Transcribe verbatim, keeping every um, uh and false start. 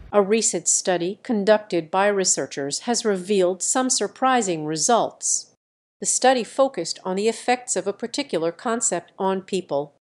A recent study conducted by researchers has revealed some surprising results. The study focused on the effects of a particular concept on people,